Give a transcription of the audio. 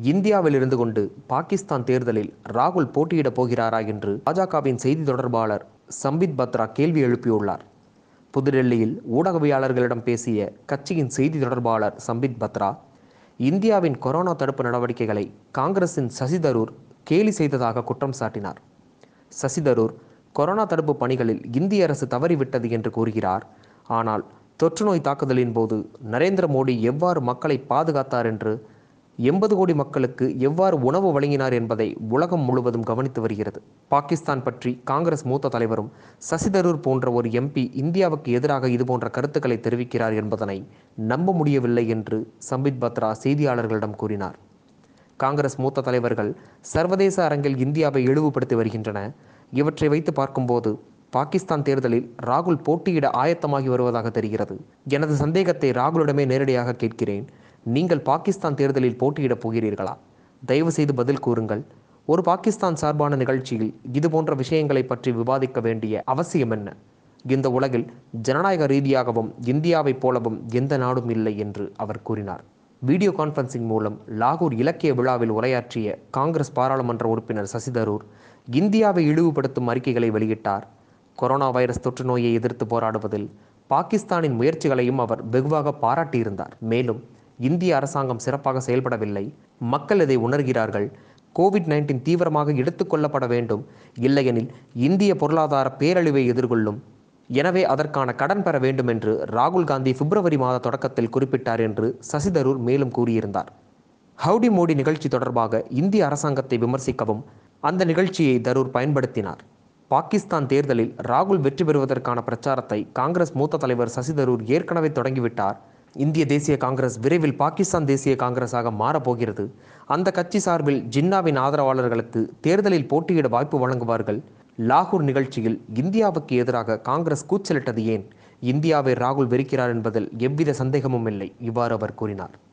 இந்தியாவில் இருந்து கொண்டு பாகிஸ்தான் தேர்தலில் ராகுல் போட்டியிடப் போகிறாரா என்று பாஜகவின் செய்தி தொடர்பாளர் சம்பித் பத்ரா கேள்வி எழுப்பியுள்ளார். புதுடெல்லியில் ஊடகவியலாளர்களிடம் பேசிய கட்சியின் செய்தி தொடர்பாளர் சம்பித் பத்ரா, இந்தியாவின் கொரோனா தடுப்பு நடவடிக்கைகளை காங்கிரசின் சசி தரூர் கேலி செய்ததாக குற்றம் சாட்டினார். சசி தரூர் கொரோனா தடுப்பு பணிகளில் இந்திய அரசு தவறிவிட்டது என்று கூறுகிறார். ஆனால் தொற்று நோய் தாக்குதலின் போது நரேந்திர மோடி எவ்வாறு மக்களை பாதுகாத்தார் என்று 80 கோடி மக்களுக்கு எவ்வாறு உணவு வழங்கினார் என்பதை உலகம் முழுவதும் கவனித்து வருகிறது. பாகிஸ்தான் பற்றி காங்கிரஸ் மூத்த தலைவரும் சசி தரூர் போன்ற ஒரு எம்பி இந்தியாவுக்கு எதிராக இதுபோன்ற கருத்துக்களை தெரிவிக்கிறார் என்பதனை நம்ப முடியவில்லை என்று சம்பித் பத்ரா செய்தியாளர்களிடம் கூறினார். காங்கிரஸ் மூத்த தலைவர்கள் சர்வதேச அரங்கில் இந்தியாவை இழிவுபடுத்தி வருகின்றன. இவற்றை வைத்து பார்க்கும்போது பாகிஸ்தான் தேர்தலில் ராகுல் போட்டியிட ஆயத்தமாகி வருவதாக தெரிகிறது. எனது சந்தேகத்தை ராகுலிடமே நேரடியாக கேட்கிறேன். நீங்கள் பாகிஸ்தான் தேர்தலில் போட்டியிடப் போகிறீர்களா? தயவு செய்து பதில் கூறுங்கள். ஒரு பாகிஸ்தான் சார்பான நிகழ்ச்சியில் இதுபோன்ற விஷயங்களை பற்றி விவாதிக்க வேண்டிய அவசியம் என்ன? இந்த உலகில் ஜனநாயக ரீதியாகவும் இந்தியாவைப் போலவும் எந்த நாடும் இல்லை என்று அவர் கூறினார். வீடியோ கான்ஃபரன்சிங் மூலம் லாகூர் இலக்கிய விழாவில் உரையாற்றிய காங்கிரஸ் பாராளுமன்ற உறுப்பினர் சசி தரூர் இந்தியாவை இழிவுபடுத்தும் அறிக்கைகளை வெளியிட்டார். கொரோனா வைரஸ் தொற்று நோயை எதிர்த்து போராடுவதில் பாகிஸ்தானின் முயற்சிகளையும் அவர் வெகுவாக பாராட்டியிருந்தார். மேலும் இந்திய அரசாங்கம் சிறப்பாக செயல்படவில்லை, மக்கள் இதை உணர்கிறார்கள், கோவிட்-19 தீவிரமாக எடுத்துக்கொள்ளப்பட வேண்டும், இல்லையெனில் இந்திய பொருளாதார பேரழிவை எதிர்கொள்ளும், எனவே அதற்கான கடன் பெற வேண்டும் என்று ராகுல் காந்தி பிப்ரவரி மாத தொடக்கத்தில் குறிப்பிட்டார் என்று சசி தரூர் மேலும் கூறியிருந்தார். ஹவுடி மோடி நிகழ்ச்சி தொடர்பாக இந்திய அரசாங்கத்தை விமர்சிக்கவும் அந்த நிகழ்ச்சியை தரூர் பயன்படுத்தினார். பாகிஸ்தான் தேர்தலில் ராகுல் வெற்றி பெறுவதற்கான பிரச்சாரத்தை காங்கிரஸ் மூத்த தலைவர் சசி தரூர் ஏற்கனவே தொடங்கிவிட்டார். இந்திய தேசிய காங்கிரஸ் விரைவில் பாகிஸ்தான் தேசிய காங்கிரஸாக மாறப்போகிறது. அந்த கட்சி சார்பில் ஜின்னாவின் ஆதரவாளர்களுக்கு தேர்தலில் போட்டியிட வாய்ப்பு வழங்குவார்கள். லாகூர் நிகழ்ச்சியில் இந்தியாவுக்கு எதிராக காங்கிரஸ் கூச்சலிட்டது ஏன்? இந்தியாவை ராகுல் வெறுக்கிறார் என்பதில் எவ்வித சந்தேகமும் இல்லை. இவ்வாறு அவர் கூறினார்.